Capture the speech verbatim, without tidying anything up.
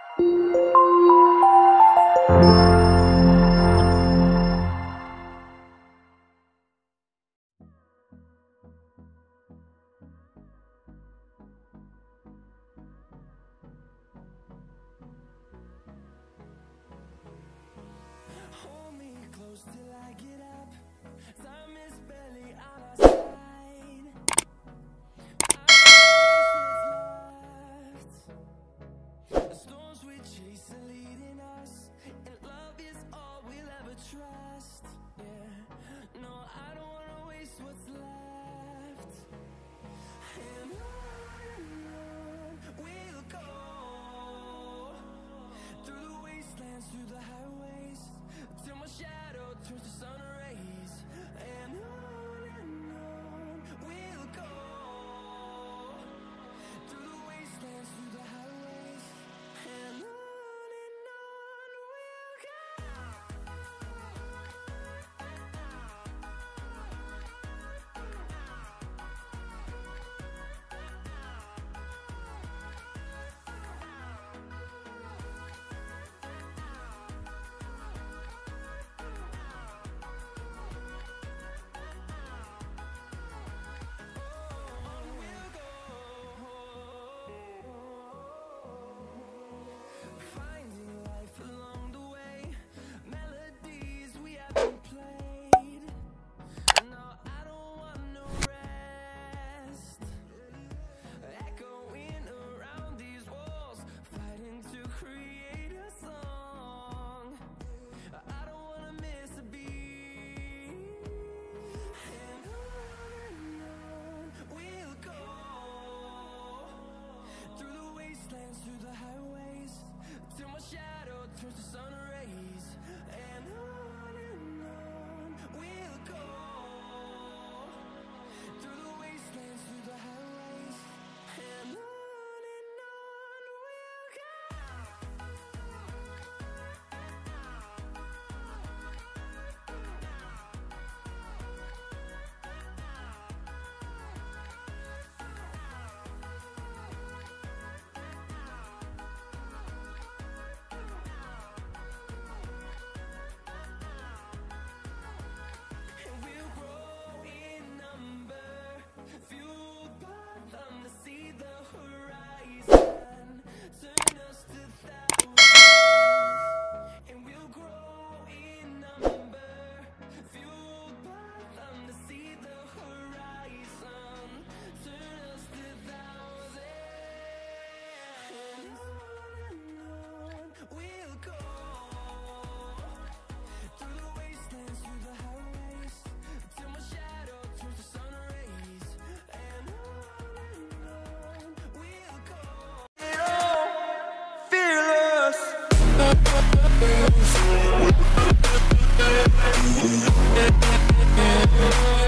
Till I get up, time is barely on our side. I know what's left. The storms we chase are leading us, and love is all we'll ever trust. Yeah, no, I don't wanna waste what's left. And on and on we'll go, through the wastelands, through the highways, till my shadow turns to sun rays. And on and on we'll go, through the wastelands, through the highways, and on and on we'll go. Finding life along the way, melodies we haven't played. No, I don't want no rest. Echoing around these walls, fighting to create a song. I don't wanna miss a beat. And on and on we'll go, through the wastelands, through the highways, till my shadow turns to sun rays. And on and on we'll go, through the wastelands, through the highways, and on and on we'll go. And we'll grow in number, fueled by them to see the horizon, turn us to thousands. And we'll grow in number, fueled by them to see the horizon, turn us to thousands. And on and on we'll go, through the wastelands, through the highways, till my shadow turns to sun rays. And on and on we'll go. Fearless.